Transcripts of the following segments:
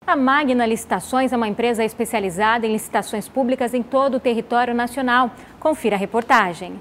A Magna Licitações é uma empresa especializada em licitações públicas em todo o território nacional. Confira a reportagem.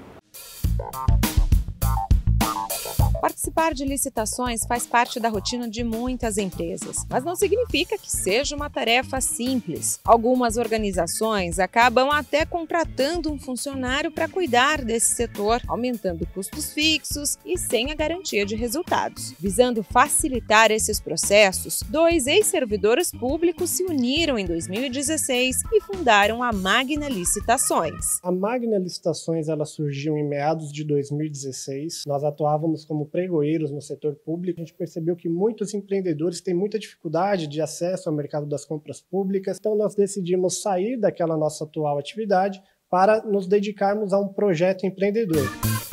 Participar de licitações faz parte da rotina de muitas empresas, mas não significa que seja uma tarefa simples. Algumas organizações acabam até contratando um funcionário para cuidar desse setor, aumentando custos fixos e sem a garantia de resultados. Visando facilitar esses processos, 2 ex-servidores públicos se uniram em 2016 e fundaram a Magna Licitações. A Magna Licitações ela surgiu em meados de 2016. Nós atuávamos como pregoeiros no setor público. A gente percebeu que muitos empreendedores têm muita dificuldade de acesso ao mercado das compras públicas, então nós decidimos sair daquela nossa atual atividade para nos dedicarmos a um projeto empreendedor.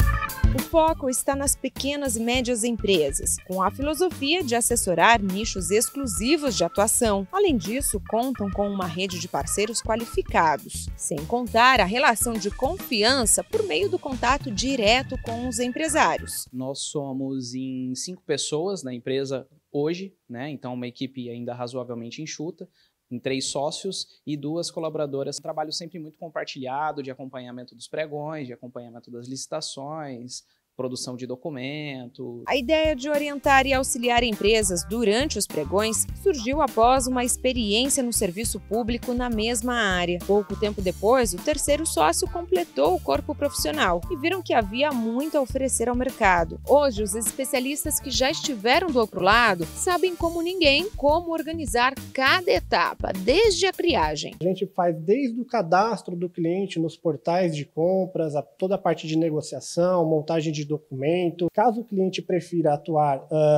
O foco está nas pequenas e médias empresas, com a filosofia de assessorar nichos exclusivos de atuação. Além disso, contam com uma rede de parceiros qualificados, sem contar a relação de confiança por meio do contato direto com os empresários. Nós somos em 5 pessoas na empresa hoje, então uma equipe ainda razoavelmente enxuta, em 3 sócios e 2 colaboradoras. Trabalho sempre muito compartilhado de acompanhamento dos pregões, de acompanhamento das licitações, produção de documento. A ideia de orientar e auxiliar empresas durante os pregões surgiu após uma experiência no serviço público na mesma área. Pouco tempo depois, o terceiro sócio completou o corpo profissional e viram que havia muito a oferecer ao mercado. Hoje, os especialistas que já estiveram do outro lado sabem como ninguém como organizar cada etapa, desde a triagem. A gente faz desde o cadastro do cliente nos portais de compras, toda a parte de negociação, montagem de documento. Caso o cliente prefira atuar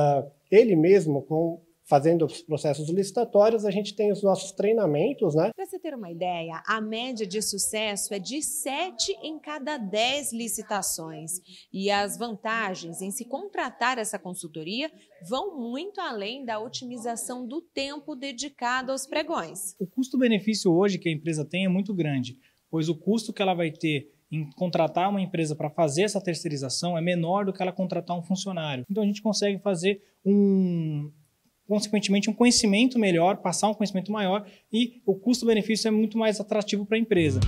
ele mesmo fazendo os processos licitatórios, a gente tem os nossos treinamentos, Para você ter uma ideia, a média de sucesso é de 7 em cada 10 licitações. E as vantagens em se contratar essa consultoria vão muito além da otimização do tempo dedicado aos pregões. O custo-benefício hoje que a empresa tem é muito grande, pois o custo que ela vai ter em contratar uma empresa para fazer essa terceirização é menor do que ela contratar um funcionário. Então a gente consegue fazer consequentemente um conhecimento melhor, passar um conhecimento maior e o custo-benefício é muito mais atrativo para a empresa.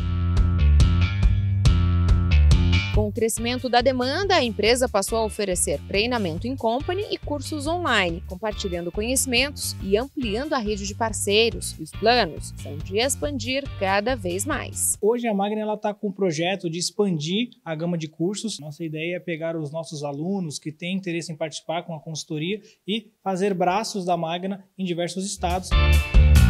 Com o crescimento da demanda, a empresa passou a oferecer treinamento em company e cursos online, compartilhando conhecimentos e ampliando a rede de parceiros. E os planos são de expandir cada vez mais. Hoje a Magna está com o projeto de expandir a gama de cursos. Nossa ideia é pegar os nossos alunos que têm interesse em participar com a consultoria e fazer braços da Magna em diversos estados.